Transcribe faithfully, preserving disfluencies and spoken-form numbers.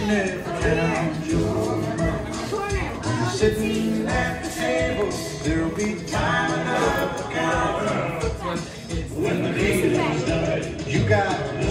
never count your money. When you're sitting at the table, there'll be time enough to count. When the meal's done, you got